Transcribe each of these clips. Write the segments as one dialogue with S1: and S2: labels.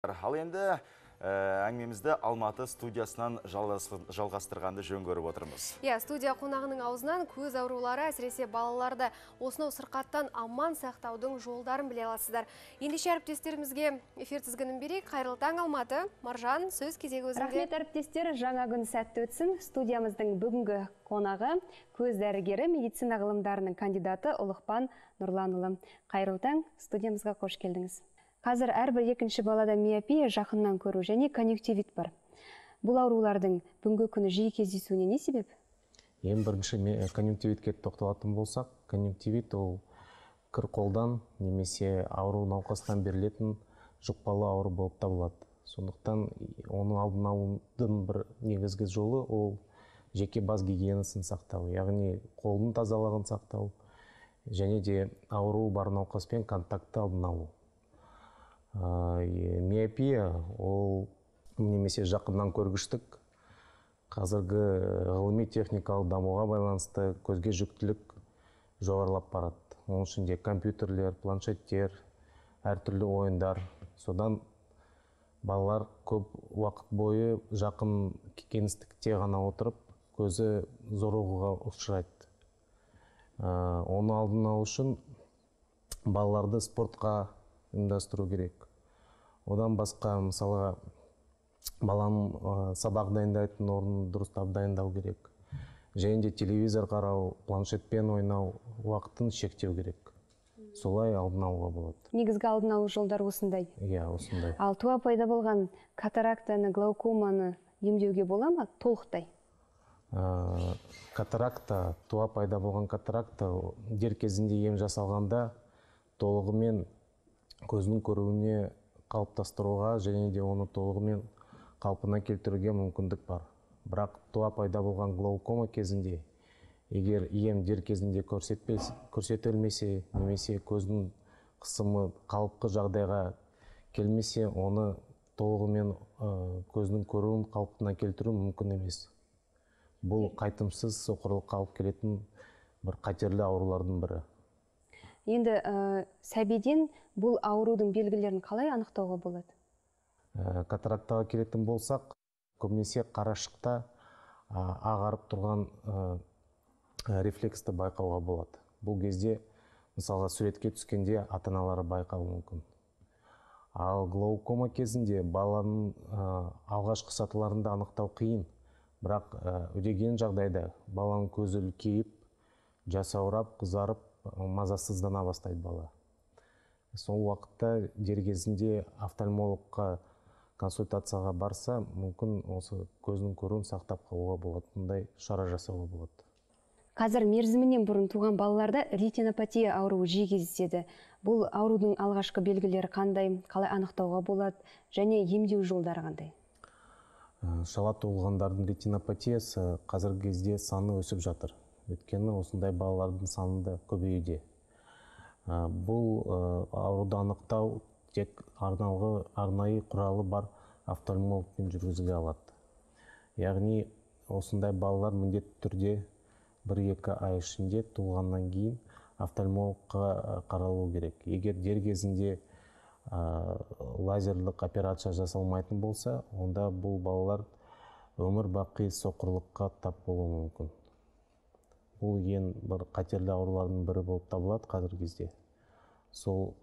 S1: Ал енді әңгімемізді Алматы студиясынан жалғастырғанды жөн көріп отырмыз.
S2: Студия қонағының аузынан көз аурулары, әсіресе балаларды осынау сырқаттан аман сақтаудың жолдарын біле аласыздар. Ендеше әріптестерімізге эфир тізгінін берейік. Қайырлы таң, Алматы. Маржан, сөз кезегі өзіңде.
S3: Рахмет, әріптестер, жаңа күн сәтті өтсін. Студиямыздың бүгінгі қонағы көз дәрігері, медицина ғылымдарының кандидаты Ұлықпан Нұрланұлы. Қайырлы таң, студиямызға қош келдіңіз. Қазір әрбір екінші балада миопия, жақыннан көру және конъюнктивит бар. Бұл аурулардың бүгінгі күні жиі кездесуіне не себеп?
S4: Ең бірінші конъюнктивитке тоқталатын болсақ, конъюнктивит ол кір қолдан немесе ауру науқастан берілетін жұқпалы ауру болып табылады. Сондықтан оның алдын алудың бір негізгі жолы ол жеке бас гигиенасын сақтау, яғни қолдың тазалығын сақтау және де ауру бар науқаспен контактты алдын алу. Миопия ол немесе жақыннан көргіштік қазіргі ғылыми техникалық дамуға байланысты көзге жүктілік жоғарылап барады. Оның ішінде компьютерлер, планшеттер, әртүрлі ойындар. Содан балалар көп уақыт бойы жақын кеңістікте ғана отырып, көзі зорығуға ұшырайды. Оны алдын алу үшін балаларды спортқа ұйымдастыру керек. Одан басқа, мысалға, баланың сабақ дайындайтын орнын дұрыстап дайындау керек. Және де телевизор қарау, планшетпен ойнау уақытын шектеу керек. Солай алдын алуға болады.
S3: Негізгі алдын алу жолдары осындай.
S4: Иә, осындай.
S3: Ал туа пайда болған катарактаны, глаукоманы емдеуге бола ма толықтай?
S4: Катаракта, туа пайда болған катаракта дер кезінде ем жасалғанда толығымен көздің көруіне қалыптастыруға және де оны толығымен қалпына келтіруге мүмкіндік бар. Бірақ туа пайда болған глаукома кезінде, егер ем дер кезінде көрсетілмесе, немесе көздің қысымы қалыпты жағдайға келмесе, оны толығымен көздің көруін қалпына келтіру мүмкін емес. Бұл қайтымсыз соқырлыққа алып келетін бір қатерлі аурулардың бірі.
S3: Енді сәбиден бұл аурудың белгілерін қалай анықтауға болады?
S4: Катарактаға келетін болсақ, көбінесе қарашықта ағарып тұрған рефлексті байқауға болады. Бұл кезде, мысалға, суретке түскенде ата-аналары байқауы мүмкін. Ал глаукома кезінде баланың алғашқы сатыларында анықтау қиын. Бірақ үдеген жағдайда баланың көзі үлкейіп, жасаурап, қызарып, мазасыздана бастайды бала. Сол уақытта дер кезінде офтальмологқа консультацияға барса, мүмкін осы көздің көруін сақтап қалуға болады, мұндай шара жасауға болады.
S3: Қазір мерзімінен бұрын туған балаларда ретинопатия ауруы жиі кездеседі. Бұл аурудың алғашқы белгілері қандай, қалай анықтауға болады және емдеу жолдары қандай?
S4: Шала туылғандардың ретинопатиясы қазіргі кезде саны өсіп жатыр. Өйткені осындай балалардың саны да көбеюде. Бұл ауруды анықтау тек арнайы құралы бар офтальмологпен жүргізіле алады. Яғни осындай балалар міндетті түрде 1-2 ай ішінде туылғаннан кейін офтальмологқа қаралу керек. Егер дер кезінде лазерлік операция жасалмайтын болса, онда бұл балалар өмір бақи соқырлыққа тап болуы мүмкін. Бұл ең бір қатерлі аурулардың бірі болып табылады қазіргі кезде. Сол,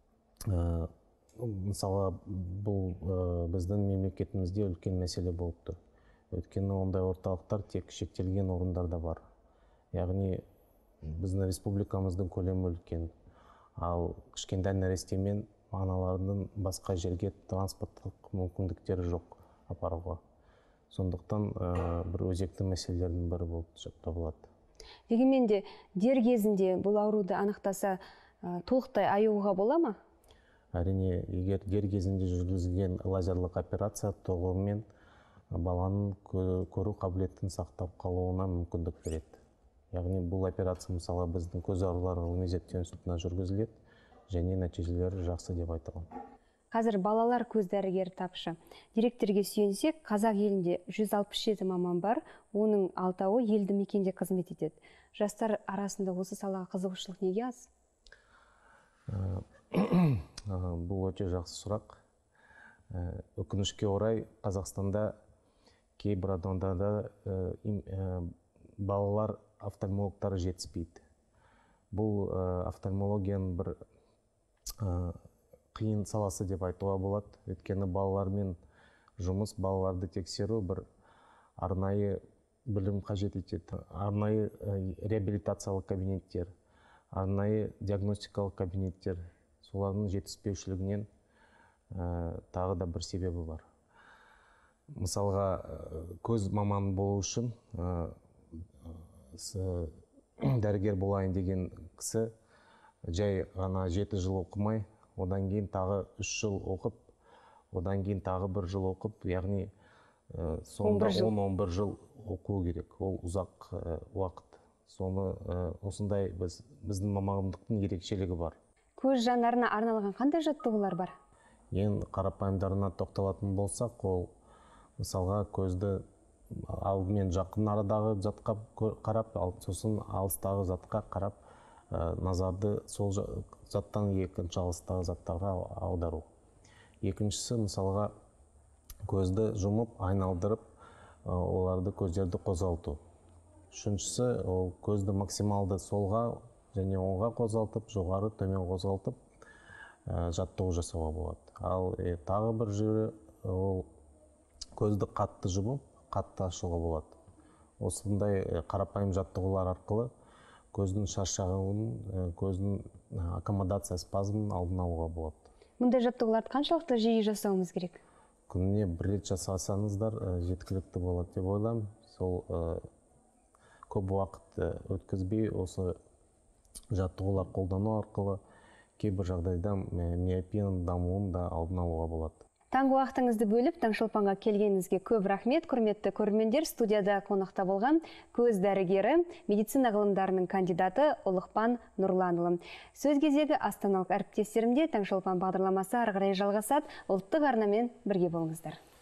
S4: мысалы, бұл біздің мемлекетімізде үлкен мәселе болып тұр. Өйткені ондай орталықтар тек шектелген орындарда бар. Яғни біздің республикамыздың көлемі үлкен. Ал кішкентай нәрестемен аналардың басқа жерге транспорттық мүмкіндіктері жоқ апаруға. Сондықтан бір өзекті мәселелердің бірі болып табылады.
S3: Дегенмен де дер кезінде бұл ауруды анықтаса толықтай айығуға бола ма?
S4: Әрине, егер дер кезінде жүргізілген лазерлік операция толығымен баланың көру қабілетін сақтап қалуына мүмкіндік береді. Яғни бұл операция мысалы біздің көз аурулары ғылыми зерттеу институтына жүргізіледі және нәтижелері жақсы деп айтылған.
S3: Қазір балалар көз дәрігері тапшы. Деректерге сүйенсек, қазақ елінде 167 маман бар, оның 6-ы елді мекенде қызмет етеді. Жастар арасында осы салаға қызығушылық неге аз?
S4: Бұл өте жақсы сұрақ. Өкінішке орай Қазақстанда кейбір адамдарда балалар офтальмологтары жетіспейді. Бұл офтальмологияның бір қиын саласы деп айтуға болады. Өйткені балалармен жұмыс, балаларды тексеру бір арнайы білім қажет етеді. Арнайы реабилитациялық кабинеттер, арнайы диагностикалық кабинеттер, солардың жетіспеушілігінен тағы да бір себебі бар. Мысалға, көз маманы болу үшін дәрігер болайын деген кісі жай ғана 7 жыл оқымай, одан кейін тағы 3 жыл оқып, одан кейін тағы 1 жыл оқып, яғни сонда 10-11 жыл оқу керек. Ол ұзақ уақыт. Соны осындай біздің мамандықтың ерекшелігі бар.
S3: Көз жанарына арналған қандай жаттығулар бар?
S4: Ең қарапайымдарына тоқталатын болсақ, ол мысалға көзді алдымен жақын арадағы затқа қарап, сосын алыстағы затқа қарап, назарды сол заттан екінші алыстағы заттарға аудару. Екіншісі, мысалға, көзді жұмып, айналдырып, оларды көздерді қозғалту. Үшіншісі, ол көзді максималды солға және оңға қозғалтып, жоғары төмен қозғалтып, жаттығу жасауға болады. Ал тағы бір жері, ол көзді қатты жұмып, қатты ашуға болады. Осындай қарапайым жаттығулар арқылы көздің шаршағанын, көздің аккомодация спазмын алдын алуға болады.
S3: Мұндай жаттығуларды қаншалықты жиі жасауымыз керек?
S4: Күніне 1 рет жасасаңыздар жеткілікті болады деп ойлаймын. Сол көп уақыт өткізбей осы жаттығулар қолдану арқылы кейбір жағдайда миопияның дамуын да алдын алуға болады.
S3: Таңғы уақытыңызды бөліп, Таңшолпанға келгеніңізге көп рахмет. Құрметті көрермендер, студияда қонақта болған көз дәрігері, медицина ғылымдарының кандидаты Ұлықпан Нұрланұлы. Сөз кезегі астаналық әріптестерімде Таңшолпан бағдарламасы ары қарай жалғасады. Ұлттық арнамен бірге болыңыздар.